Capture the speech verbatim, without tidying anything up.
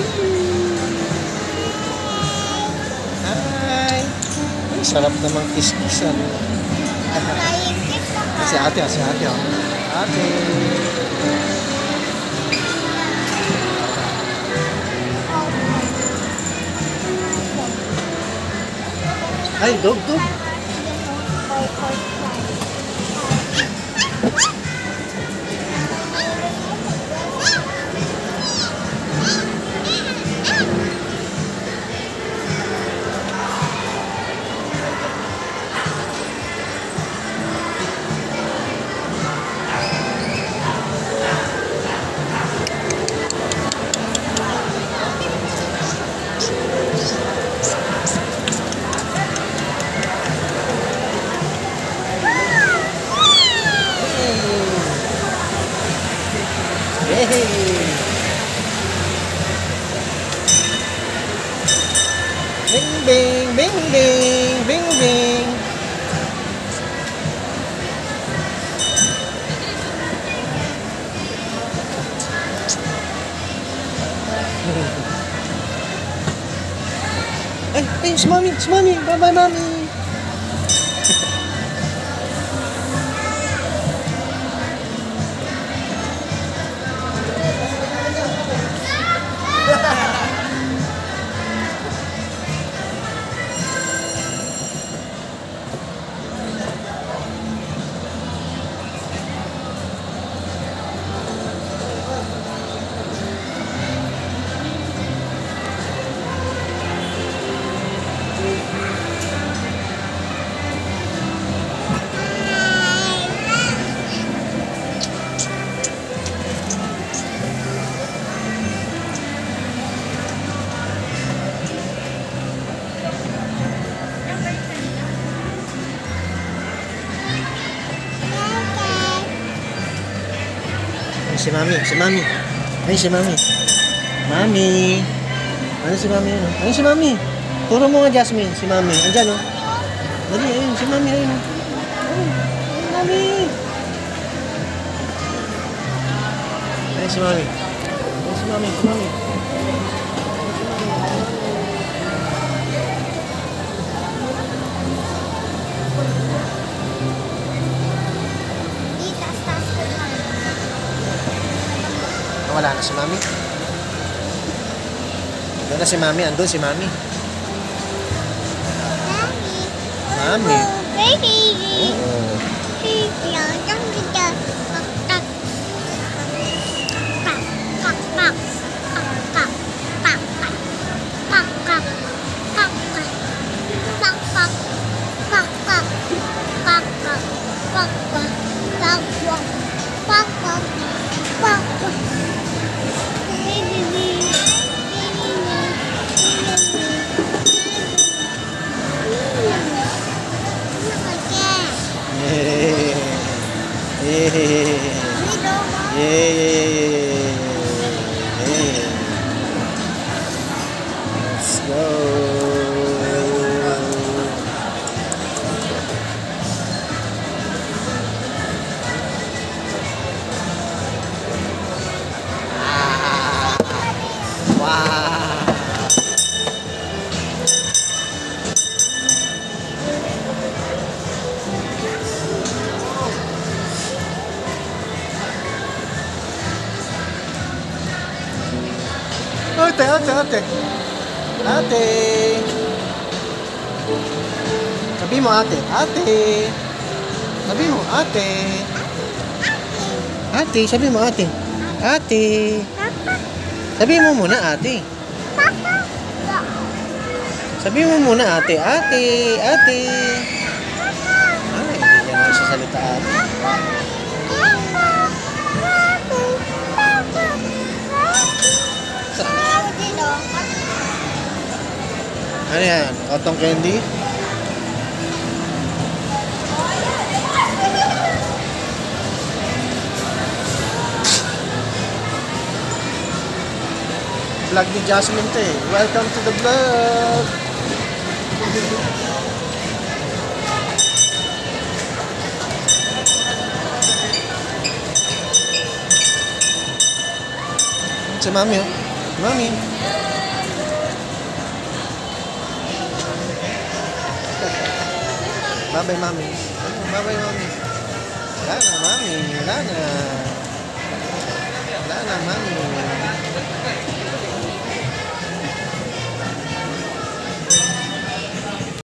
Hi! Ay, sarap namang kiss-kissan. Si ate, si ate. Ate! Ay, dog, dog! Hey! Bing bing bing bing bing bing. Ay, ay, si Mami, si Mami, bye-bye Mami. Si Mami, si Mami. Ay, si Mami. Mami. Ano si Mami? Ano si Mami? Turo mo nga, Jasmine. Si Mami. Andiyan, oh. Dali, ayun. Si Mami, ayun. Ayun, Mami. Ay, si Mami. Ay, si Mami, si Mami. Wala na si Mami. Doon na si Mami. Andun si Mami. Mami. Baby. Oo. Let's go. Ah, wow. Ate, ate, ate. Ate. Sabi mo ate. Ate. Sabi mo ate. Ate, sabi mo ate. Ate. Sabi mo muna ate. Sabi mo muna ate. Ate. Ate. Ay, hindi niya naman sasalita ate. Ano yan? Cotton candy? Vlog ni Jasmine to eh. Welcome to the vlog! Si Mami oh. Mami. Bye-bye, Mami. Bye-bye, Mami. Wala na, Mami. Wala na.